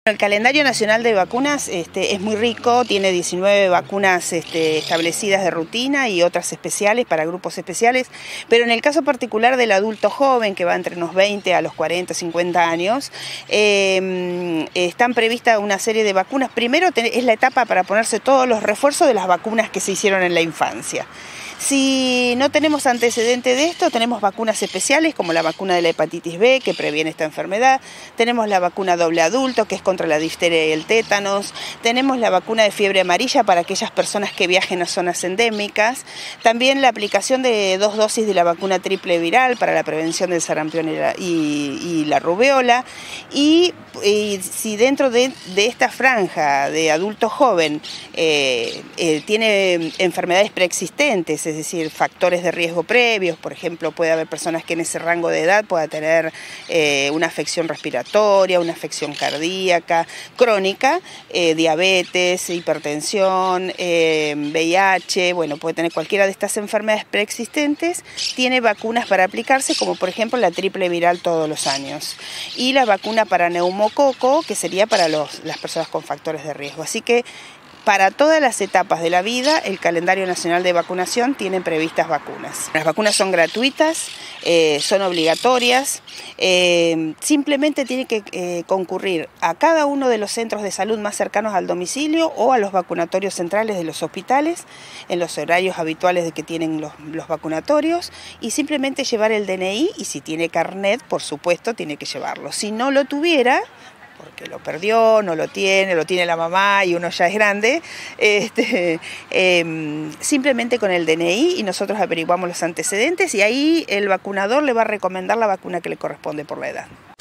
El calendario nacional de vacunas es muy rico, tiene 19 vacunas establecidas de rutina y otras especiales para grupos especiales, pero en el caso particular del adulto joven, que va entre unos 20 a los 40, 50 años, están previstas una serie de vacunas. Primero es la etapa para ponerse todos los refuerzos de las vacunas que se hicieron en la infancia. Si no tenemos antecedente de esto, tenemos vacunas especiales como la vacuna de la hepatitis B, que previene esta enfermedad, tenemos la vacuna doble adulto, que es contra la difteria y el tétanos, tenemos la vacuna de fiebre amarilla para aquellas personas que viajen a zonas endémicas, también la aplicación de 2 dosis de la vacuna triple viral para la prevención del sarampión y la rubeola, y si dentro de esta franja de adulto joven tiene enfermedades preexistentes, es decir, factores de riesgo previos, por ejemplo, puede haber personas que en ese rango de edad puedan tener una afección respiratoria, una afección cardíaca, crónica, diabetes, hipertensión, VIH, bueno, puede tener cualquiera de estas enfermedades preexistentes, tiene vacunas para aplicarse, como por ejemplo la triple viral todos los años, y la vacuna para neumococo, que sería para las personas con factores de riesgo. Así que para todas las etapas de la vida, el calendario nacional de vacunación tiene previstas vacunas. Las vacunas son gratuitas, son obligatorias, simplemente tiene que concurrir a cada uno de los centros de salud más cercanos al domicilio o a los vacunatorios centrales de los hospitales, en los horarios habituales de que tienen los vacunatorios, y simplemente llevar el DNI, y si tiene carnet, por supuesto, tiene que llevarlo. Si no lo tuviera, porque lo perdió, no lo tiene la mamá y uno ya es grande, simplemente con el DNI, y nosotros averiguamos los antecedentes, y ahí el vacunador le va a recomendar la vacuna que le corresponde por la edad.